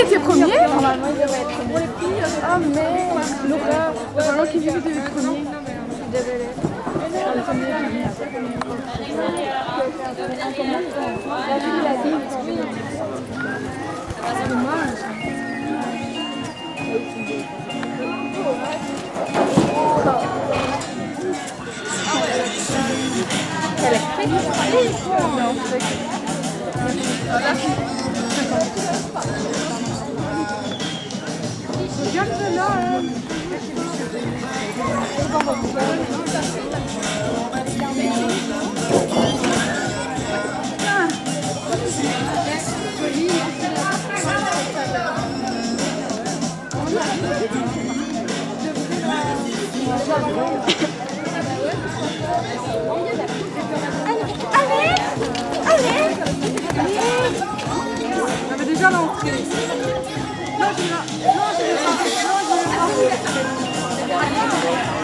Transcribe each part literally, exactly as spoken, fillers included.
était premier? Normalement, il devrait être premier. Ah merde, l'horreur. Normalement qui vient de premier. Je suis désolée. On est premier. La vie de la vie. C'est dommage. Électrique? Non, c'est que... Regarde cela, hein. Allez! Allez! On avait déjà l'entrée. Non, je vais là. Non, je vais pas. Non, je vais pas.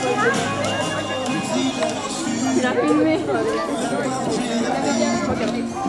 Il a filmé.